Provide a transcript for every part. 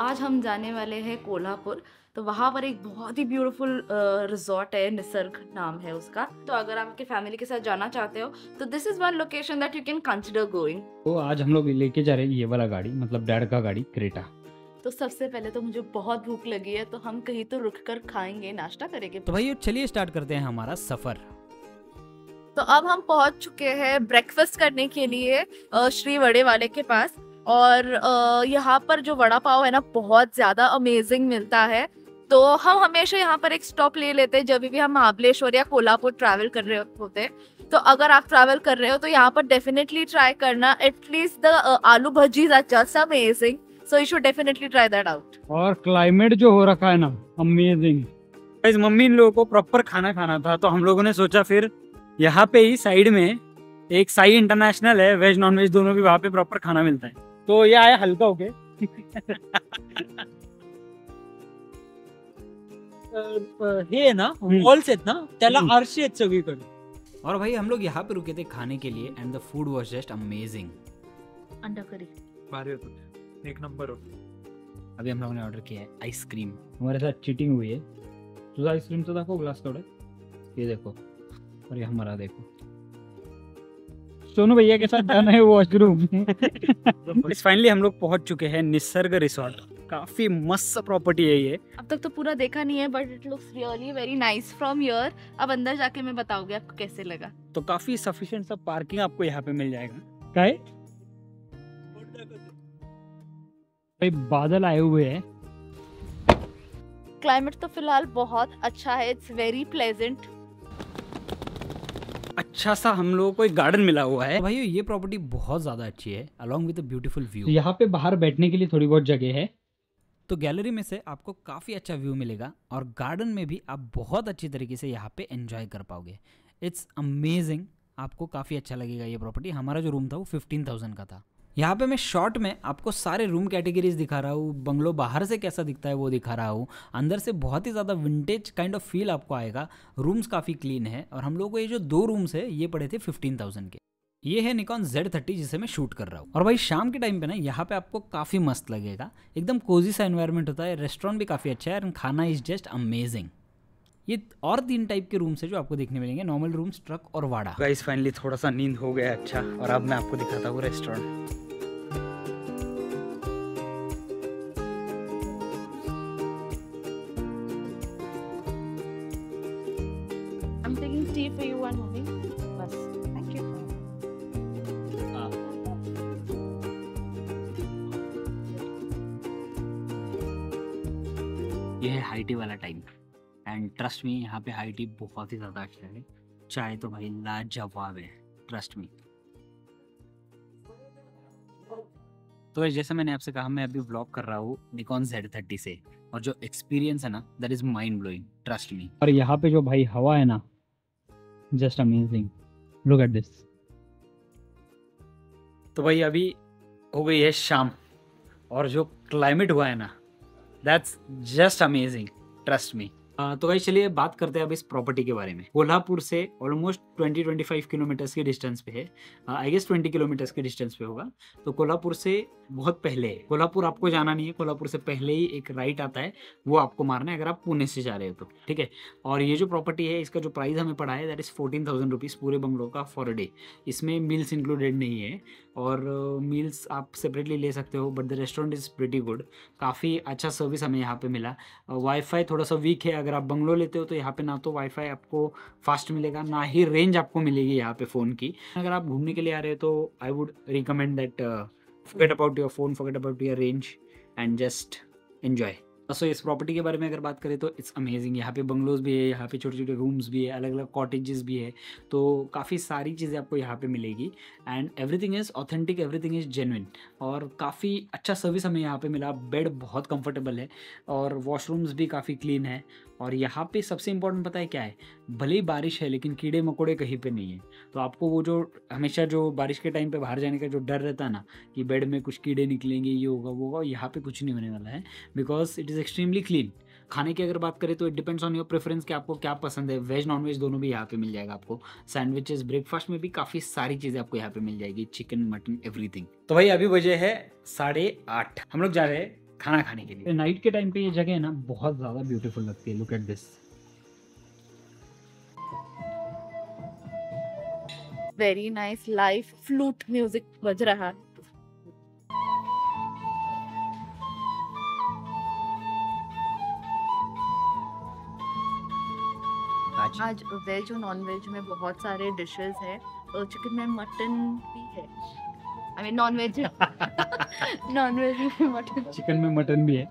आज हम जाने वाले हैं कोल्हापुर। तो वहाँ पर एक बहुत ही ब्यूटीफुल रिजॉर्ट है, निसर्ग नाम है उसका। तो अगर आप आपके फैमिली के साथ जाना चाहते हो तो this is one location that you can consider going. तो आज हम लोग लेके जा रहे हैं ये वाला गाड़ी, मतलब डैड का गाड़ी क्रेटा। तो सबसे पहले तो मुझे बहुत भूख लगी है, तो हम कहीं तो रुक कर खाएंगे, नाश्ता करेंगे। तो भाई चलिए स्टार्ट करते हैं हमारा सफर। तो अब हम पहुंच चुके हैं ब्रेकफास्ट करने के लिए श्री वड़े वाले के पास। और यहाँ पर जो वड़ा पाव है ना, बहुत ज्यादा अमेजिंग मिलता है। तो हम हमेशा यहाँ पर एक स्टॉप ले लेते हैं जब भी हम महाबलेश्वर या कोल्हापुर ट्रैवल कर रहे होते हैं। तो अगर आप ट्रैवल कर रहे हो तो यहाँ पर डेफिनेटली ट्राई करना। At least the aloo bhajis are just amazing, so you should definitely try that out. और क्लाइमेट जो हो रखा है ना, अमेजिंग। गाइस मम्मी इन लोगों को प्रॉपर खाना खाना था, तो हम लोगों ने सोचा फिर यहाँ पे ही साइड में एक साई इंटरनेशनल है, वेज नॉन वेज दोनों भी, वहाँ पे प्रॉपर खाना मिलता है। तो ये आया हल्का होके हे ना वॉल्स आहेत ना, त्याला आरशी आहेत सगळीकडे। और भाई हम लोग यहाँ पे रुके थे खाने के लिए and the food was just amazing. अंडा करी भारी होतं, एक नंबर होतं। अभी हम लोगों ने ऑर्डर किया है आइसक्रीम। हमारे साथ चीटिंग हुई है। तुझा आइसक्रीम तो देखो, ग्लास थोड़ा ये देखो, और ये हमारा देखो। सोनू भैया के साथ जाना है वॉशरूम। फाइनली हम लोग पहुंच चुके हैं निसर्ग रिसोर्ट। काफी मस्त प्रॉपर्टी है ये। अब तक तो पूरा देखा नहीं है, but it looks really very nice from here. अब अंदर जाके मैं बताऊंगी आपको कैसे लगा। तो काफी सफिशिएंट सा पार्किंग आपको यहाँ पे मिल जाएगा। क्या है भाई, बादल आए हुए हैं। क्लाइमेट तो फिलहाल बहुत अच्छा है, इट्स वेरी प्लेजेंट। अच्छा सा हम लोगों को एक गार्डन मिला हुआ है। भाई ये प्रॉपर्टी बहुत ज्यादा अच्छी है, along with a beautiful view. तो यहाँ पे बाहर बैठने के लिए थोड़ी बहुत जगह है। तो गैलरी में से आपको काफ़ी अच्छा व्यू मिलेगा और गार्डन में भी आप बहुत अच्छी तरीके से यहाँ पे एंजॉय कर पाओगे। इट्स अमेजिंग, आपको काफ़ी अच्छा लगेगा ये प्रॉपर्टी। हमारा जो रूम था वो 15,000 का था। यहाँ पे मैं शॉर्ट में आपको सारे रूम कैटेगरीज दिखा रहा हूँ, बंगलो बाहर से कैसा दिखता है वो दिखा रहा हूँ। अंदर से बहुत ही ज़्यादा विंटेज काइंड ऑफ फील आपको आएगा। रूम्स काफ़ी क्लीन है और हम लोगों को ये जो 2 रूम्स है ये पड़े थे 15,000 के। ये है निकॉन Z30 जिसे मैं शूट कर रहा हूँ। और भाई शाम के टाइम पे ना यहाँ पे आपको काफ़ी मस्त लगेगा, एकदम कोजी सा एनवायरनमेंट होता है। रेस्टोरेंट भी काफ़ी अच्छा है और खाना इज जस्ट अमेजिंग। ये और 3 टाइप के रूम्स है जो आपको देखने मिलेंगे, नॉर्मल रूम्स, ट्रक और वाड़ा। गाइस फाइनली थोड़ा सा नींद हो गया अच्छा, और अब मैं आपको दिखाता हूँ restaurant. I'm taking tea for you and mommy. बस, thank you. ये है हाई टी वाला टाइम एंड ट्रस्ट मी यहाँ पे हाई टी बहुत ही ज़्यादा अच्छा है। चाय तो भाई लाजवाब है, ट्रस्ट मी। तो जैसे मैंने आपसे कहा, मैं अभी व्लॉग कर रहा हूँ निकॉन Z30 से, और जो एक्सपीरियंस है ना that is mind blowing, trust me. और यहाँ पे जो भाई हवा है ना, just amazing. Look at this. तो भाई अभी हो गई है शाम और जो क्लाइमेट हुआ है ना that's just amazing, trust me. तो भाई चलिए बात करते हैं अब इस प्रॉपर्टी के बारे में। कोल्हापुर से ऑलमोस्ट 20-25 किलोमीटर्स की डिस्टेंस पे है, आई गेस 20 किलोमीटर्स के डिस्टेंस पे होगा। तो कोल्हापुर से बहुत पहले है। कोल्हापुर आपको जाना नहीं है, कोल्हापुर से पहले ही एक राइट आता है, वो आपको मारना है अगर आप पुणे से जा रहे हो तो, ठीक है। और ये जो प्रॉपर्टी है इसका जो प्राइस हमें पड़ा है दैट इज़ 14,000 रुपीज़ पूरे बंगलो का फॉर अ डे। इसमें मील्स इंक्लूडेड नहीं है, और मील्स आप सेपरेटली ले सकते हो, but the restaurant is pretty good. काफ़ी अच्छा सर्विस हमें यहाँ पे मिला। वाईफाई थोड़ा सा वीक है, अगर आप बंगलो लेते हो तो यहाँ पे ना तो वाईफाई आपको फास्ट मिलेगा, ना ही रेंज आपको मिलेगी यहाँ पे फ़ोन की। अगर आप घूमने के लिए आ रहे हो तो I would recommend that forget about your phone, forget about your range and just enjoy। So इस प्रॉपर्टी के बारे में अगर बात करें तो इट्स अमेजिंग। यहाँ पे बंगलोज भी है, यहाँ पे छोटे छोटे रूम्स भी है, अलग अलग कॉटेजेस भी है, तो काफ़ी सारी चीज़ें आपको यहाँ पे मिलेगी। And everything is authentic, everything is genuine, और काफ़ी अच्छा सर्विस हमें यहाँ पे मिला। बेड बहुत कंफर्टेबल है और वॉशरूम्स भी काफ़ी क्लीन है। और यहाँ पे सबसे इंपॉर्टेंट पता है क्या है, भले ही बारिश है लेकिन कीड़े मकोड़े कहीं पे नहीं है। तो आपको वो जो हमेशा जो बारिश के टाइम पे बाहर जाने का जो डर रहता है ना कि बेड में कुछ कीड़े निकलेंगे, ये होगा वो होगा, यहाँ पे कुछ नहीं होने वाला है, because it is extremely clean. खाने की अगर बात करें तो it depends on your preference कि आपको क्या पसंद है। वेज नॉन वेज दोनों भी यहाँ पे मिल जाएगा आपको। सैंडविचेस, ब्रेकफास्ट में भी काफ़ी सारी चीज़ें आपको यहाँ पे मिल जाएगी, चिकन, मटन, एवरीथिंग। तो भाई अभी बजे है 8:30, हम लोग जा रहे हैं खाना खाने के लिए। नाइट के टाइम पे ये जगह है ना बहुत ज़्यादा ब्यूटीफुल लगती है। Look at this. Very nice live flute music बज रहा है। आज वेज और नॉन वेज में बहुत सारे डिशेस हैं। चिकन में मटन भी है, I mean non veg non veg में मटन, चिकन में मटन भी है।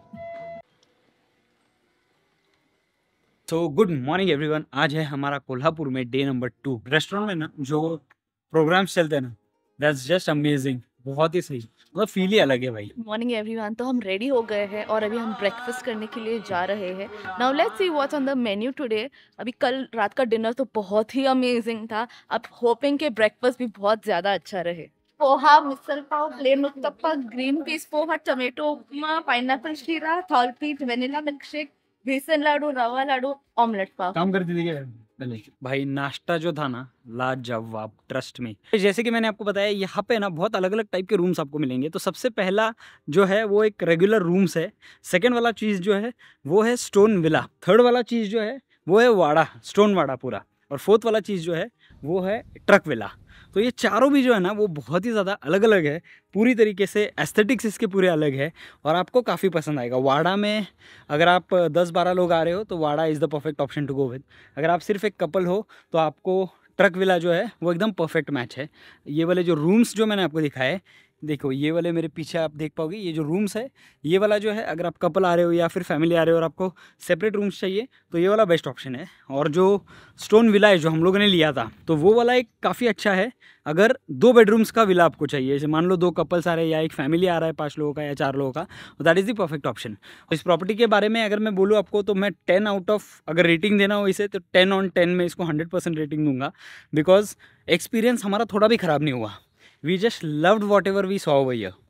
तो गुड मॉर्निंग एवरीवन। आज है हमारा कोल्हापुर में डे नंबर 2। रेस्टोरेंट में ना जो प्रोग्राम्स चलते हैं ना, दैट्स जस्ट अमेजिंग। बहुत ही सही, मतलब फील ही अलग है भाई। Morning everyone. तो हम रेडी हो गए हैं और अभी हम ब्रेकफास्ट करने के लिए जा रहे हैं। Now let's see what's on the menu today. अभी कल रात का डिनर तो बहुत ही अमेजिंग था। अब होपिंग के ब्रेकफास्ट भी बहुत ज़्यादा अच्छा रहे। Poha, misal pav, plain uttappa, green peas poha, tomato upma, pineapple sheera, thalipeeth, vanilla milkshake, बेसन लाडू, रवा लाडू, ऑमलेट पाव। काम कर दीजिए भाई नाश्ता जो था ना लाजवाब, ट्रस्ट में। जैसे कि मैंने आपको बताया यहाँ पे ना बहुत अलग अलग टाइप के रूम्स आपको मिलेंगे। तो सबसे पहला जो है वो एक रेगुलर रूम्स है। सेकंड वाला चीज़ जो है वो है स्टोन विला। थर्ड वाला चीज़ जो है वो है वाड़ा, स्टोन वाड़ा पूरा। और फोर्थ वाला चीज़ जो है वो है ट्रक विला। तो ये चारों भी जो है ना वो बहुत ही ज़्यादा अलग अलग है। पूरी तरीके से एस्थेटिक्स इसके पूरे अलग है और आपको काफ़ी पसंद आएगा। वाड़ा में अगर आप 10-12 लोग आ रहे हो तो Wada is the perfect option to go with. अगर आप सिर्फ एक कपल हो तो आपको ट्रक विला जो है वो एकदम परफेक्ट मैच है। ये वाले जो रूम्स जो मैंने आपको दिखाए, देखो ये वाले मेरे पीछे आप देख पाओगे, ये जो रूम्स है ये वाला जो है अगर आप कपल आ रहे हो या फिर फैमिली आ रहे हो और आपको सेपरेट रूम्स चाहिए तो ये वाला बेस्ट ऑप्शन है। और जो स्टोन विला है जो हम लोगों ने लिया था तो वो वाला एक काफ़ी अच्छा है। अगर 2 बेडरूम्स का विला आपको चाहिए, जैसे मान लो 2 कपल्स आ रहे हैं या एक फैमिली आ रहा है 5 लोगों का या 4 लोगों का, तो that is the perfect option. इस प्रॉपर्टी के बारे में अगर मैं बोलूँ आपको तो मैं 10 आउट ऑफ अगर रेटिंग देना हो इसे तो 10 on 10 में इसको 100% रेटिंग दूंगा। बिकॉज एक्सपीरियंस हमारा थोड़ा भी ख़राब नहीं हुआ। We just loved whatever we saw over here.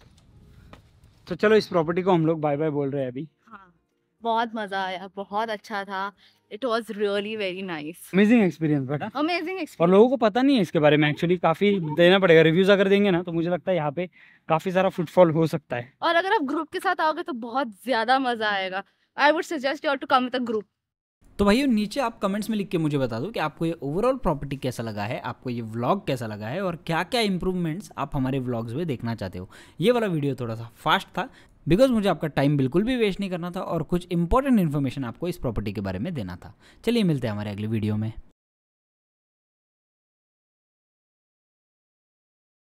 तो चलो इस प्रॉपर्टी को हम लोग बाय बाय बोल रहे हैं अभी। हाँ, बहुत मजा आया, बहुत अच्छा था। It was really very nice, amazing experience बेटा, अमेजिंग और एक्सपीरियंस। लोगों को पता नहीं है इसके बारे में। एक्चुअली काफ़ी देना पड़ेगा, रिव्यूज़ अगर देंगे ना तो मुझे लगता है यहाँ पे काफ़ी सारा फुटफॉल हो सकता है। और अगर आप ग्रुप के साथ आओगे तो बहुत ज्यादा मजा आएगा। I would suggest you to come with a group. तो भाइयों नीचे आप कमेंट्स में लिख के मुझे बता दो कि आपको ये ओवरऑल प्रॉपर्टी कैसा लगा है, आपको ये व्लॉग कैसा लगा है और क्या क्या इंप्रूवमेंट्स आप हमारे व्लॉग्स में देखना चाहते हो। ये वाला वीडियो थोड़ा सा फास्ट था बिकॉज मुझे आपका टाइम बिल्कुल भी वेस्ट नहीं करना था और कुछ इंपॉर्टेंट इन्फॉर्मेशन आपको इस प्रॉपर्टी के बारे में देना था। चलिए मिलते हैं हमारे अगले वीडियो में।